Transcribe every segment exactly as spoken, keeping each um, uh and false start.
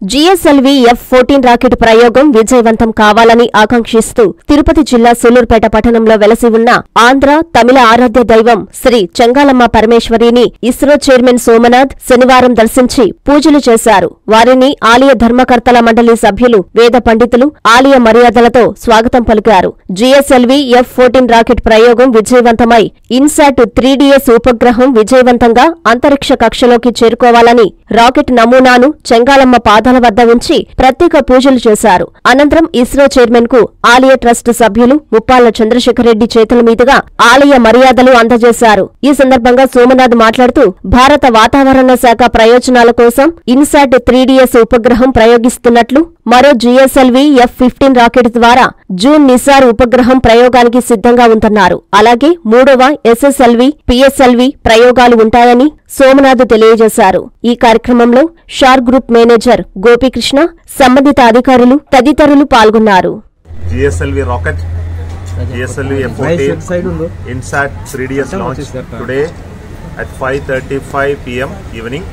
GSLV F fourteen rocket ప్రయోగం విజయవంతం కావాలని ఆకాంక్షిస్తూ తిరుపతి జిల్లా సూలూరుపేట పట్టణంలో వెలసి ఉన్న ఆంధ్ర తమిళ ఆరాధ్య దైవం శ్రీ చెంగాలమ్మ పరమేశ్వరిని ఇస్రో చైర్మన్ సోమనాథ్ శనివారం దర్శించి పూజలు చేశారు. వారిని ఆలయ ధర్మకర్తల మండలి సభ్యులు, వేద పండితులు ఆలయ మర్యాదలతో స్వాగతం పలికారు. జిఎస్ఎల్వి ఎఫ్ ఫోర్టీన్ రాకెట్ ప్రయోగం విజయవంతమై ఇన్సాట్ త్రీ డిఎస్ ఉపగ్రహం విజయవంతంగా అంతరిక్ష కక్షలోకి చేరుకోవాలని రాకెట్ నమూనాను చెంగాలమ్మ పాదాల వద్ద ఉంచి ప్రత్యేక పూజలు చేశారు. అనంతరం ఇస్రో చైర్మన్ కు ఆలయ ట్రస్ట్ సభ్యులు ముప్పాళ్ల చంద్రశేఖర్ రెడ్డి చేతుల మీదుగా ఆలయ మర్యాదలు అందజేశారు. ఈ సందర్భంగా సోమనాథ్ మాట్లాడుతూ భారత వాతావరణ శాఖ ప్రయోజనాల కోసం ఇన్సాట్ త్రీ డిఎస్ ఉపగ్రహం ప్రయోగిస్తున్నట్లు, మరో జిఎస్ఎల్వి ఎఫ్ ఫిఫ్టీన్ రాకెట్ ద్వారా జూన్ నిసార్ ఉపగ్రహం ప్రయోగానికి సిద్ధంగా ఉందన్నారు. అలాగే మూడవ ఎస్ఎస్ఎల్వి, పిఎస్ఎల్వి ప్రయోగాలు ఉంటాయని సోమనాథ్ తెలియజేశారు. ఈ కార్యక్రమంలో షార్ గ్రూప్ మేనేజర్ గోపీకృష్ణ, సంబంధిత అధికారులు తదితరులు పాల్గొన్నారు. GSLV rocket GSLV F fourteen INSAT three DS launch today at five thirty-five p m evening.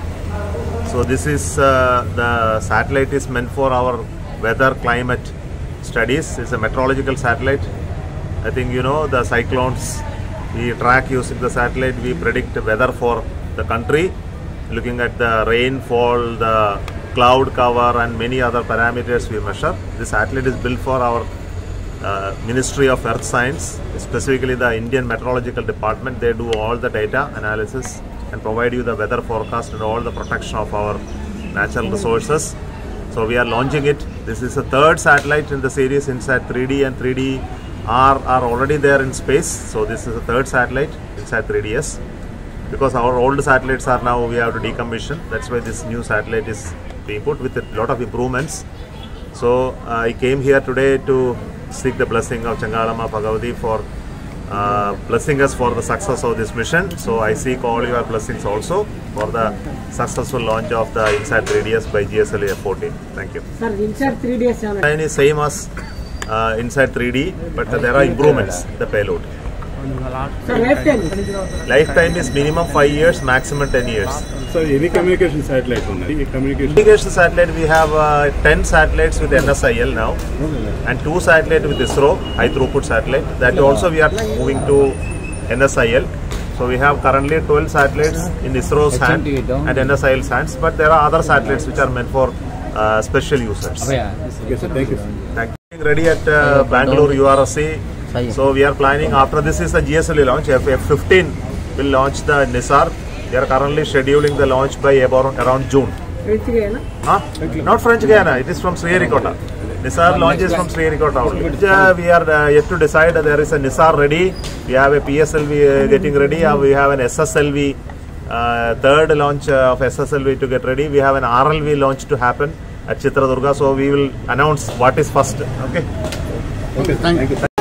So this is uh, the satellite is meant for our weather climate studies. It's a meteorological satellite. I think you know the cyclones we track using the satellite. We predict weather for the country, looking at the rainfall, the cloud cover and many other parameters we measure. This satellite is built for our uh, Ministry of Earth Science, specifically the Indian Meteorological Department. They do all the data analysis and provide you the weather forecast and all the protection of our natural resources. So we are launching it. This is the third satellite in the series. INSAT three D and three D are, are already there in space. So this is the third satellite, INSAT three D S. Because our old satellites are now, we have to decommission. That's why this new satellite is being put with a lot of improvements. So uh, I came here today to seek the blessing of Changalamma Bhagavati for uh, blessing us for the success of this mission. So I seek all your blessings also for the successful launch of the INSAT three D S by G S L V F fourteen. Thank you. Sir, INSAT three D S is same as uh, INSAT three D, but uh, there are improvements in the payload. Sir, lifetime? Lifetime is minimum five years, maximum ten years. So, any communication satellite? Communication. communication satellite, we have uh, ten satellites with N S I L now, and two satellites with ISRO, high throughput satellite. That also we are moving to N S I L. So we have currently twelve satellites in ISRO's hand and N S I L's hands, but there are other satellites which are meant for uh, special users. Okay, sir. Thank you. Thank you. Ready at uh, Bangalore U R S C. So we are planning, after this is the G S L V launch, F fifteen will launch the NISAR. We are currently scheduling the launch by about around June. French Guiana? Huh? Not French Guiana, it is from Sriharikota. NISAR launch is from Sriharikota only. Which, uh, we are uh, yet to decide. There is a NISAR ready, we have a P S L V uh, getting ready, uh, we have an S S L V, uh, third launch uh, of S S L V to get ready. We have an R L V launch to happen at Chitradurga, so we will announce what is first. Okay? Okay, thank you.